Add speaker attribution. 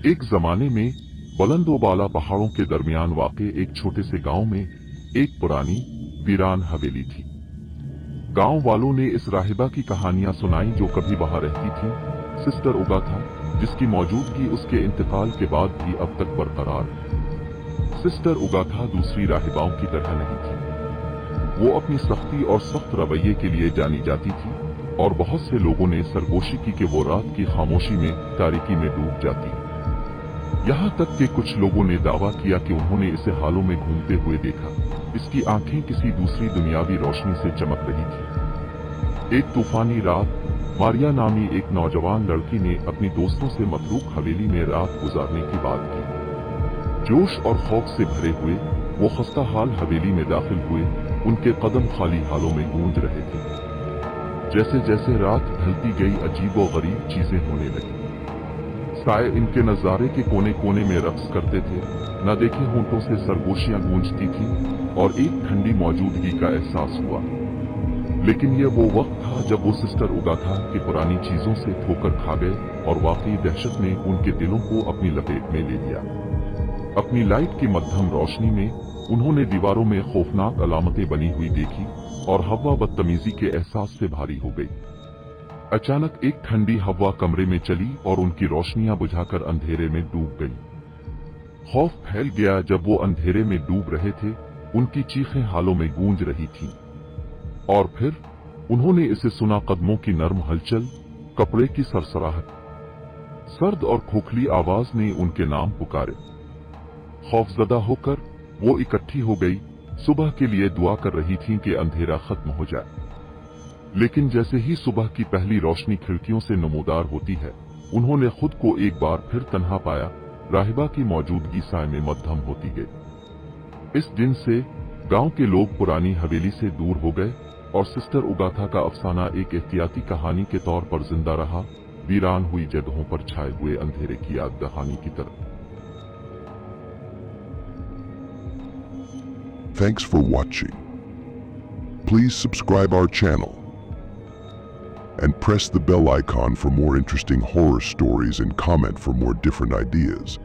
Speaker 1: एक जमाने में बुलंदोबाला पहाड़ों के दरमियान वाक़े एक छोटे से गांव में एक पुरानी वीरान हवेली थी। गांव वालों ने इस राहिबा की कहानियां सुनाई जो कभी वहां रहती थी, सिस्टर उगाथा, जिसकी मौजूदगी उसके इंतकाल के बाद भी अब तक बरकरार है। सिस्टर उगाथा दूसरी राहिबाओं की तरह नहीं थी। वो अपनी सख्ती और सख्त रवैये के लिए जानी जाती थी और बहुत से लोगों ने सरगोशी की कि वो रात की खामोशी में तारीकी में डूब जाती। यहाँ तक कि कुछ लोगों ने दावा किया कि उन्होंने इसे हालों में घूमते हुए देखा। इसकी आंखें किसी दूसरी दुनियावी रोशनी से चमक रही थी। एक तूफानी रात मारिया नामी एक नौजवान लड़की ने अपनी दोस्तों से मतरूक हवेली में रात गुजारने की बात की। जोश और खौफ से भरे हुए वो खस्ता हाल हवेली में दाखिल हुए। उनके कदम खाली हालों में गूंज रहे थे। जैसे जैसे रात ढलती गई अजीब व गरीब चीजें होने लगी। साए इनके नजारे के कोने कोने में रक्स करते थे, न देखे होंठों से सरगोशियां गूंजती थी और एक ठंडी मौजूदगी का एहसास हुआ। लेकिन यह वो वक्त था जब वो सिस्टर उगाथा की पुरानी चीजों से ठोकर खा गए और वाकई दहशत ने उनके दिलों को अपनी लपेट में ले लिया। अपनी लाइट की मध्यम रोशनी में उन्होंने दीवारों में खौफनाक अलामतें बनी हुई देखी और हवा बदतमीजी के एहसास से भारी हो गई। अचानक एक ठंडी हवा कमरे में चली और उनकी रोशनियां बुझाकर अंधेरे में डूब गई। खौफ फैल गया जब वो अंधेरे में डूब रहे थे। उनकी चीखें हालों में गूंज रही थीं। और फिर उन्होंने इसे सुना, कदमों की नर्म हलचल, कपड़े की सरसराहट। सर्द और खोखली आवाज ने उनके नाम पुकारे। खौफजदा होकर वो इकट्ठी हो गई, सुबह के लिए दुआ कर रही थीं कि अंधेरा खत्म हो जाए। लेकिन जैसे ही सुबह की पहली रोशनी खिड़कियों से नमूदार होती है, उन्होंने खुद को एक बार फिर तन्हा पाया। राहिबा की मौजूदगी साए में मद्धम होती गई। इस दिन से गांव के लोग पुरानी हवेली से दूर हो गए और सिस्टर उगाथा का अफसाना एक एहतियाती कहानी के तौर पर जिंदा रहा, वीरान हुई जगहों पर छाए हुए अंधेरे की याद दहानी की तरह।
Speaker 2: Thanks for watching. Please subscribe our channel and press the bell icon for more interesting horror stories and comment for more different ideas.